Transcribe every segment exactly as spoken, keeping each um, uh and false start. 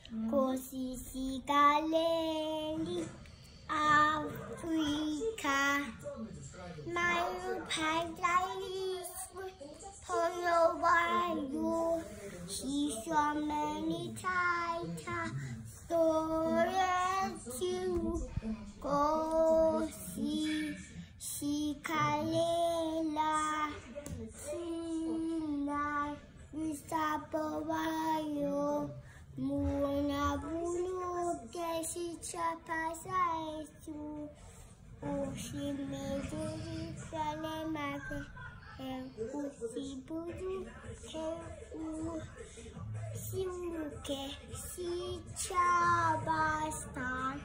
Così si calenti Africa. My paradise for your wild. She saw many times. Stories to Così si calenti. Sina Visapawayo. Muna bulu que si chapasa estu o si me duri sale mate e usi bulu que u si que si chabasta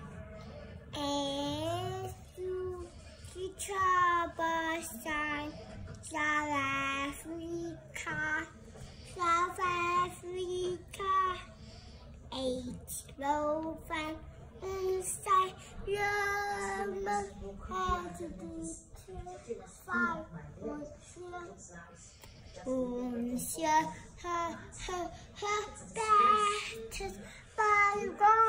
estu si chabasta South Africa South Africa Eight low five inside your head to be five one two her her her batters by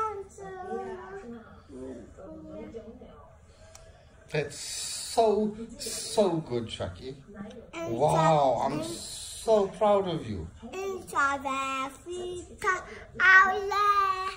That's so so good, Shaki. Wow, I'm so proud of you. In South Africa, our land.